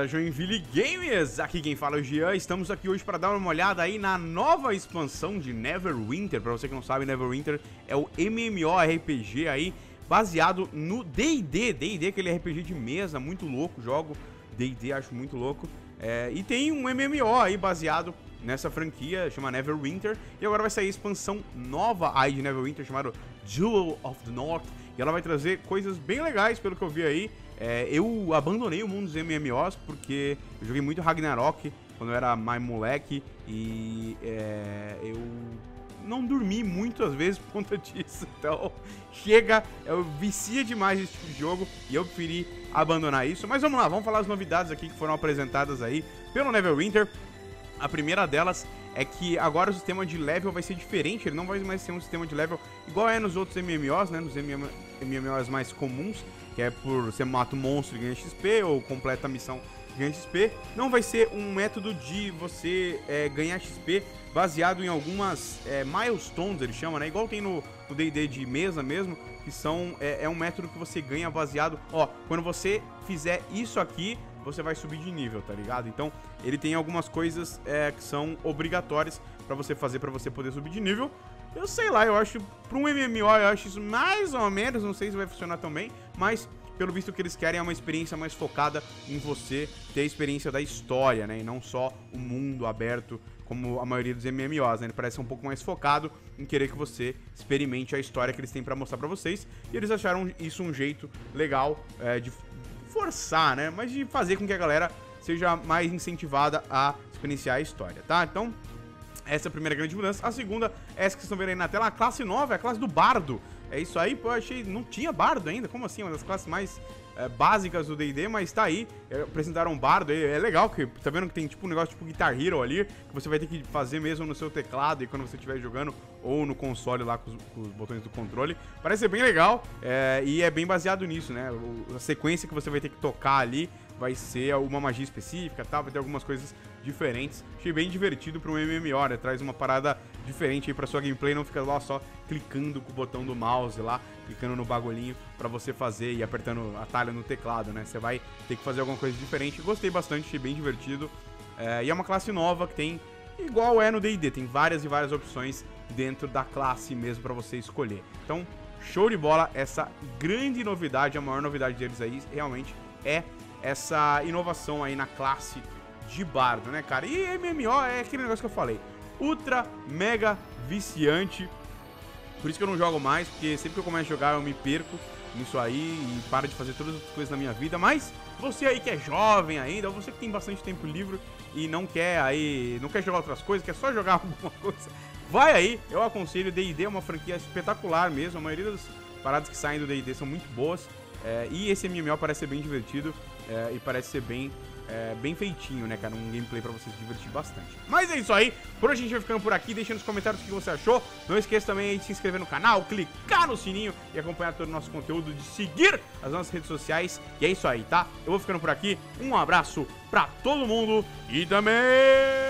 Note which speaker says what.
Speaker 1: Joinville Games, aqui quem fala é o Jean. Estamos aqui hoje para dar uma olhada aí na nova expansão de Neverwinter. Para você que não sabe, Neverwinter é o MMORPG aí, baseado no D&D. D&D, aquele RPG de mesa, muito louco, jogo D&D, acho muito louco. E tem um MMO aí baseado nessa franquia, chama Neverwinter. E agora vai sair a expansão nova aí de Neverwinter, chamada Jewel of the North. E ela vai trazer coisas bem legais, pelo que eu vi aí. Eu abandonei o mundo dos MMOs porque eu joguei muito Ragnarok quando eu era mais moleque. E eu não dormi muitas vezes por conta disso. Então, eu vicia demais esse tipo de jogo e eu preferi abandonar isso. Mas vamos lá, vamos falar as novidades aqui que foram apresentadas aí pelo Neverwinter. A primeira delas é que agora o sistema de level vai ser diferente. Ele não vai mais ser um sistema de level igual é nos outros MMOs, né? Nos MMOs mais comuns, que é por você mata um monstro e ganha XP, ou completa a missão e ganha XP. Não vai ser um método de você ganhar XP baseado em algumas milestones, ele chama, né? Igual tem no D&D de mesa mesmo, que são um método que você ganha baseado... Ó, quando você fizer isso aqui, você vai subir de nível, tá ligado? Então, ele tem algumas coisas que são obrigatórias pra você fazer, pra você poder subir de nível. Eu sei lá, eu acho, pra um MMO, eu acho isso mais ou menos, não sei se vai funcionar tão bem, mas pelo visto o que eles querem é uma experiência mais focada em você ter a experiência da história, né? E não só o mundo aberto, como a maioria dos MMOs, né? Ele parece um pouco mais focado em querer que você experimente a história que eles têm pra mostrar pra vocês. E eles acharam isso um jeito legal de forçar, né? Mas de fazer com que a galera seja mais incentivada a experienciar a história, tá? Então, essa é a primeira grande mudança. A segunda é essa que vocês estão vendo aí na tela, a classe nova, é a classe do Bardo. É isso aí, pô, eu achei... Não tinha Bardo ainda, como assim? Uma das classes mais básicas do D&D, mas tá aí. Apresentaram um Bardo, é legal, que tá vendo que tem tipo um negócio tipo Guitar Hero ali, que você vai ter que fazer mesmo no seu teclado e quando você estiver jogando, ou no console lá com os botões do controle. Parece ser bem legal, e é bem baseado nisso, né? A sequência que você vai ter que tocar ali vai ser uma magia específica, tá? Vai ter algumas coisas diferentes. Achei bem divertido para um MMO, né? Traz uma parada diferente aí pra sua gameplay, não fica lá só clicando com o botão do mouse lá, clicando no bagulhinho pra você fazer e apertando atalho no teclado, né? Você vai ter que fazer alguma coisa diferente. Gostei bastante, achei bem divertido. E é uma classe nova que tem, igual é no D&D, tem várias e várias opções dentro da classe mesmo pra você escolher. Então, show de bola, essa grande novidade, a maior novidade deles aí realmente é essa inovação aí na classe de Bardo, né, cara? E MMO é aquele negócio que eu falei, ultra, mega viciante. Por isso que eu não jogo mais, porque sempre que eu começo a jogar eu me perco nisso aí e paro de fazer todas as coisas na minha vida. Mas você aí que é jovem ainda, ou você que tem bastante tempo livre e não quer jogar outras coisas, quer só jogar alguma coisa, vai aí, eu aconselho. D&D é uma franquia espetacular mesmo, a maioria das paradas que saem do D&D são muito boas. E esse MMO parece ser bem divertido e parece ser bem feitinho, né, cara? Um gameplay pra você se divertir bastante. Mas é isso aí, por hoje a gente vai ficando por aqui. Deixa nos comentários o que você achou. Não esqueça também aí de se inscrever no canal, clicar no sininho e acompanhar todo o nosso conteúdo, de seguir as nossas redes sociais. E é isso aí, tá? Eu vou ficando por aqui, um abraço pra todo mundo e também...